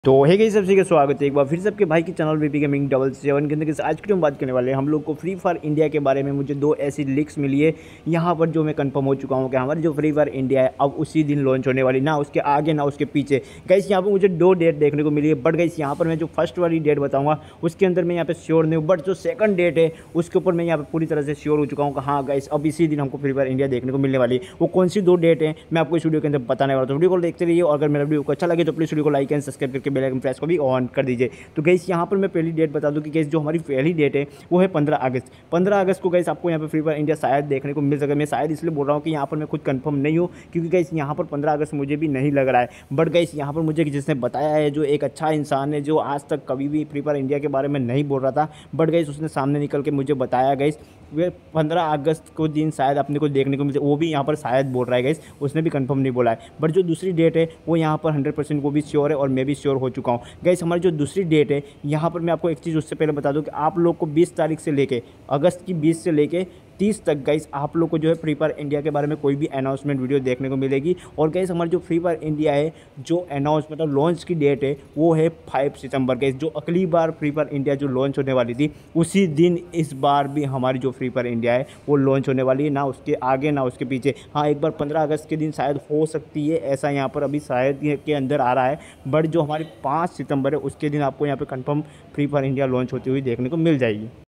तो hey guys, सबसे का स्वागत है एक बार फिर से आपके भाई के चैनल वीपी गेमिंग 777 के अंदर। आज की हम बात करने वाले हैं हम लोग को फ्री फायर इंडिया के बारे में। मुझे दो ऐसी लीक्स मिली है यहाँ पर जो मैं कंफर्म हो चुका हूँ कि हमारी जो फ्री फायर इंडिया है अब उसी दिन लॉन्च होने वाली, ना उसके आगे ना उसके पीछे। गाइस यहाँ पर मुझे दो डेट देखने को मिली है, बट गाइस यहाँ पर मैं जो फर्स्ट वाली डेट बताऊँगा उसके अंदर मैं यहाँ पे श्योर नहीं हूँ, बट जो सेकंड डेट है उसके ऊपर मैं यहाँ पे पूरी तरह से श्योर हो चुका हूँ कि हाँ गाइस अब इसी दिन हमको फ्री फायर इंडिया देखने को मिलने वाली है। वो कौन सी दो डेट है मैं आपको इस वीडियो के अंदर बताने वाला हूँ। वीडियो को देखते रहिए और अगर मेरा वीडियो को अच्छा लगे तो प्लीज़ वीडियो को लाइक एंड सब्सक्राइब करके बेल आइकन प्रेस को भी ऑन कर दीजिए। तो गाइस यहाँ पर मैं पहली डेट बता दूं कि गाइस जो हमारी पहली डेट है वो है 15 अगस्त। 15 अगस्त को गाइस आपको यहाँ पे फ्री फायर इंडिया शायद देखने को मिल सके। मैं शायद इसलिए बोल रहा हूँ कि यहाँ पर मैं खुद कंफर्म नहीं हूँ, क्योंकि गाइस यहाँ पर 15 अगस्त मुझे भी नहीं लग रहा है। बट गाइस यहाँ पर मुझे जिसने बताया है, जो एक अच्छा इंसान है जो आज तक कभी भी फ्री फायर इंडिया के बारे में नहीं बोल रहा था, बट गाइस उसने सामने निकल के मुझे बताया गाइस वे 15 अगस्त को दिन शायद अपने को देखने को मिलते। वो भी यहाँ पर शायद बोल रहा है गाइस, उसने भी कंफर्म नहीं बोला है। बट जो दूसरी डेट है वो यहाँ पर 100% वो भी श्योर है और मैं भी श्योर हो चुका हूँ। गाइस हमारी जो दूसरी डेट है यहाँ पर मैं आपको एक चीज़ उससे पहले बता दूं कि आप लोग को 20 तारीख से लेके अगस्त की 20 से लेके 30 तक गाइस आप लोग को जो है फ्री फायर इंडिया के बारे में कोई भी अनाउंसमेंट वीडियो देखने को मिलेगी। और गाइस हमारी जो फ्री फायर इंडिया है जो अनाउंस मतलब लॉन्च की डेट है वो है 5 सितंबर। गाइस जो अगली बार फ्री फायर इंडिया जो लॉन्च होने वाली थी उसी दिन इस बार भी हमारी जो फ्री फायर इंडिया है वो लॉन्च होने वाली है, ना उसके आगे ना उसके पीछे। हाँ एक बार 15 अगस्त के दिन शायद हो सकती है, ऐसा यहाँ पर अभी शायद के अंदर आ रहा है। बट जो हमारी 5 सितंबर है उसके दिन आपको यहाँ पर confirm free fire India launch होती हुई देखने को मिल जाएगी।